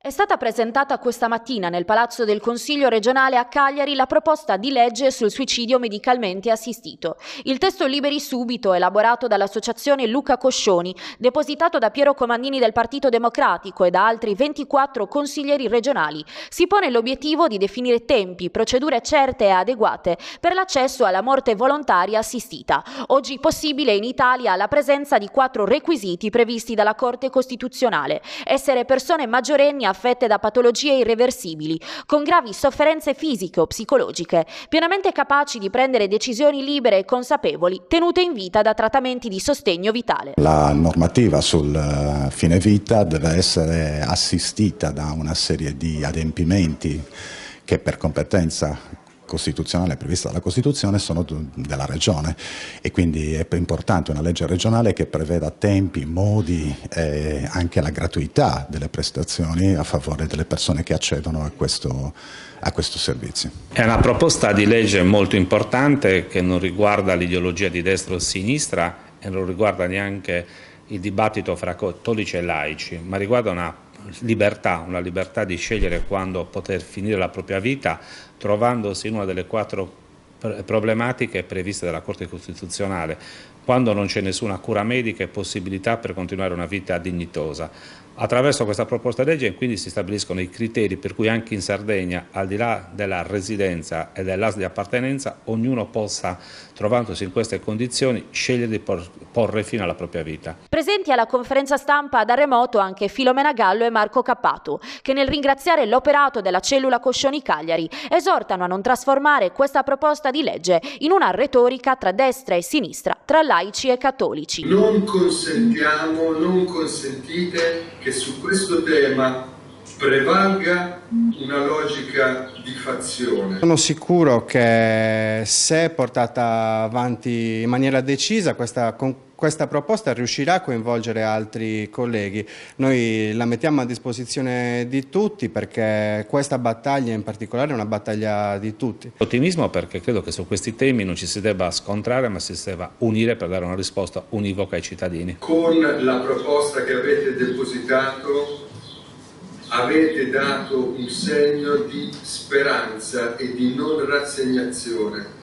È stata presentata questa mattina nel Palazzo del Consiglio regionale a Cagliari la proposta di legge sul suicidio medicalmente assistito. Il testo liberi subito, elaborato dall'associazione Luca Coscioni, depositato da Piero Comandini del Partito Democratico e da altri 24 consiglieri regionali, si pone l'obiettivo di definire tempi, procedure certe e adeguate per l'accesso alla morte volontaria assistita. Oggi possibile in Italia la presenza di 4 requisiti previsti dalla Corte Costituzionale: essere persone maggiorenni affette da patologie irreversibili, con gravi sofferenze fisiche o psicologiche, pienamente capaci di prendere decisioni libere e consapevoli, tenute in vita da trattamenti di sostegno vitale. La normativa sul fine vita deve essere assistita da una serie di adempimenti che per competenza costituzionale prevista dalla Costituzione sono della Regione, e quindi è importante una legge regionale che preveda tempi, modi e anche la gratuità delle prestazioni a favore delle persone che accedono a questo servizio. È una proposta di legge molto importante che non riguarda l'ideologia di destra o sinistra e non riguarda neanche il dibattito fra cattolici e laici, ma riguarda una libertà di scegliere quando poter finire la propria vita, trovandosi in una delle 4 problematiche previste dalla Corte Costituzionale, quando non c'è nessuna cura medica e possibilità per continuare una vita dignitosa. Attraverso questa proposta di legge quindi si stabiliscono i criteri per cui anche in Sardegna, al di là della residenza e dell'ASL di appartenenza, ognuno possa, trovandosi in queste condizioni, scegliere di porre fine alla propria vita. Presenti alla conferenza stampa da remoto anche Filomena Gallo e Marco Cappato, che nel ringraziare l'operato della cellula Coscioni Cagliari esortano a non trasformare questa proposta di legge in una retorica tra destra e sinistra, tra laici e cattolici. Non consentiamo, non consentite che su questo tema prevalga una logica di fazione. Sono sicuro che se portata avanti in maniera decisa questa proposta riuscirà a coinvolgere altri colleghi. Noi la mettiamo a disposizione di tutti perché questa battaglia in particolare è una battaglia di tutti. Ottimismo perché credo che su questi temi non ci si debba scontrare, ma si debba unire per dare una risposta univoca ai cittadini. Con la proposta che avete depositato avete dato un segno di speranza e di non rassegnazione.